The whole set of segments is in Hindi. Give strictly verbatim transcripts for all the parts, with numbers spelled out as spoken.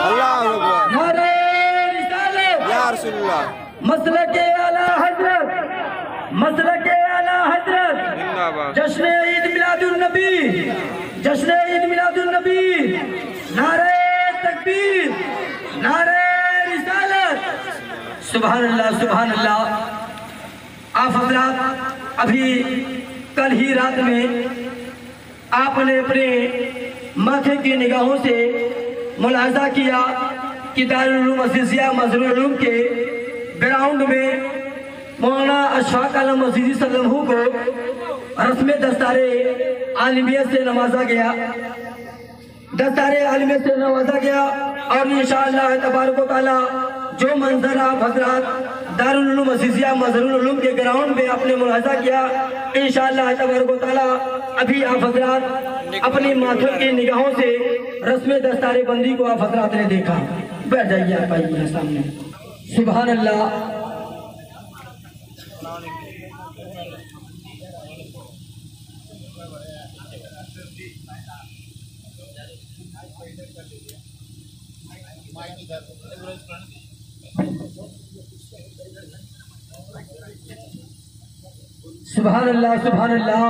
अल्लाह अकबर। नारे रिसालत या रसूलुल्लाह। मसलके आला हजरत, मसलके आला हजरत। जिंदाबाद। जश्न ईद मिलादुन नबी, जश्न ईद मिलादुन नबी। नारे तकबीर, नारे रिसालत। सुभान अल्लाह, सुभान अल्लाह। आप हजरात अभी कल ही रात में आपने अपने माथे की निगाहों से मुलाजा किया कि दारुल उलूम अज़ीज़िया मज़हरुल उलूम के ग्राउंड में मौलाना अशफाक आलम अज़ीज़ी सल्लल्लाहु को रस्म दस्तारे आलिमियत से नवाजा गया, दस्तारे आलिमियत से नवाजा गया। और इंशाअल्लाह तबारक व तआला जो मंजर आप हजरात दारुल उलूम अज़ीज़िया मज़हरुल उलूम के ग्राउंड में आपने मुलाजा किया, इंशाअल्लाह तबारक व तआला अभी आप हजरात अपनी माथों की निगाहों से रस्म दस्तारे बंदी को आप हजरात ने देखा। बैठ जाइए आप आइए सामने। सुभान अल्लाह। सुभान अल्लाह, सुभान अल्लाह।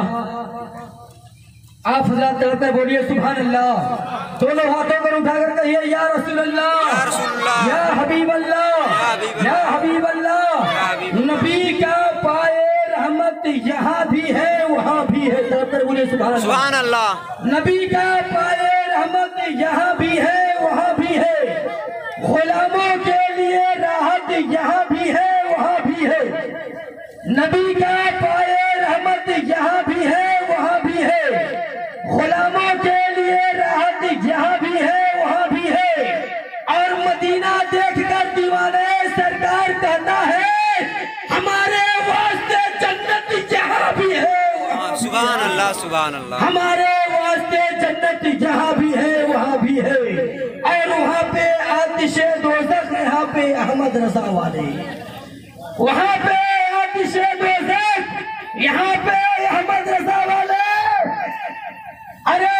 आप हज़रात चलकर बोलिए सुभान अल्लाह। दोनों हाथों पर उठाकर कहिए या रसूल अल्लाह, या रसूल अल्लाह, या हबीब अल्लाह, या हबीब अल्लाह। नबी का पाए रहमत यहाँ भी है वहाँ भी है। चलकर बोलिए सुभान अल्लाह, सुभान अल्लाह। नबी का पाए रहमत यहाँ भी है वहाँ भी है। गुलामों के लिए राहत यहाँ भी है वहाँ भी है। नबी का पाए रहमत यहाँ भी है वहाँ भी है। गुलामों के लिए राहत यहाँ भी है वहाँ भी है। और मदीना देखकर दीवाने सरकार कहता है हमारे वास्ते जन्नत यहाँ भी है वहाँ। सुभान अल्लाह, सुभान अल्लाह। हमारे वास्ते जन्नत जहाँ भी है वहाँ भी है। और वहाँ पे आतिशे दोज़ख, यहाँ पे अहमद रज़ा वाले, वहाँ पे आतिशे दोज़ख, यहाँ पे अहमद रज़ा वाले। अरे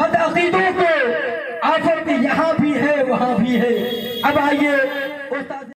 बदअक़ीदों को आफत यहाँ भी है वहाँ भी है। अब आइए